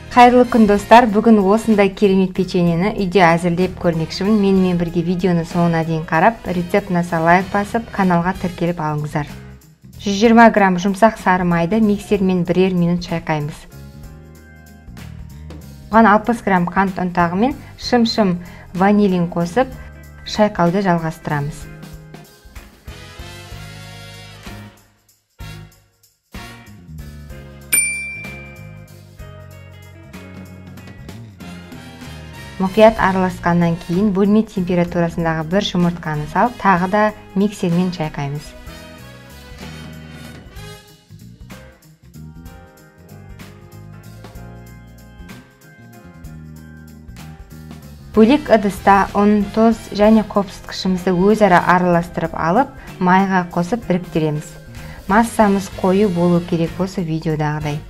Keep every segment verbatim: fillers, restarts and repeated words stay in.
Қайырлы күн достар, бүгін осындай керемет печеньені үйде әзірлеп көрмекшімін. Менімен бірге видеоны соңына дейін қарап, рецепт ұнаса лайк басып, каналға тіркеліп алыңыздар. жүз жиырма грамм жұмсақ сары майды миксермен бірер минут шайқаймыз. Оған алпыс грамм қант ұнтағы мен шым-шым ванилин қосып, шайқауды жалғастырамыз. Мұқият араласқаннан кейін бөлме температурасындағы бір жұмыртқаны салып, тағы да миксермен шайқаймыз. Бөлек ыдыста ұн, тұз және қопсытқышымызды өзара араластырып алып, майға қосып біріктіреміз. Массамыз қою болу керек осы видеодағыдай.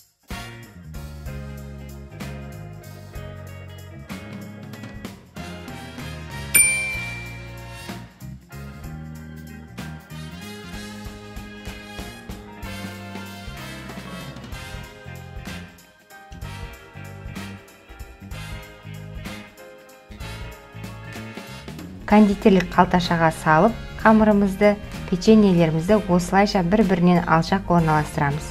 Кондитерлік қалташаға салып, қамырымызды, печеньелерімізді осылайша бір-бірінен алшақ орналастырамыз.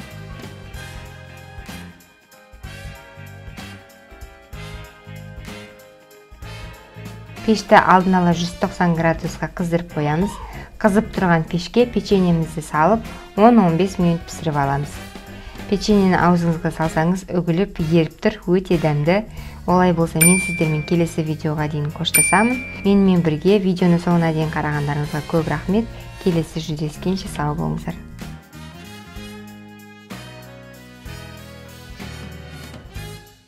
Пешті алдын ала жүз тоқсан градусқа қыздырып қоямыз. Қызып тұрған пешке печеньемізді салып, он он бес минут пісіріп аламыз. Печеньені аузыңызға салсаңыз үгіліп, еріп тұр, өте дәмді. Олай болса, мен сіздермен келесі видеоға дейін қоштасамын. Менімен бірге видеоны соңына дейін қарағандарыңызға көп рахмет. Келесі жүздескенше сау болыңыздар.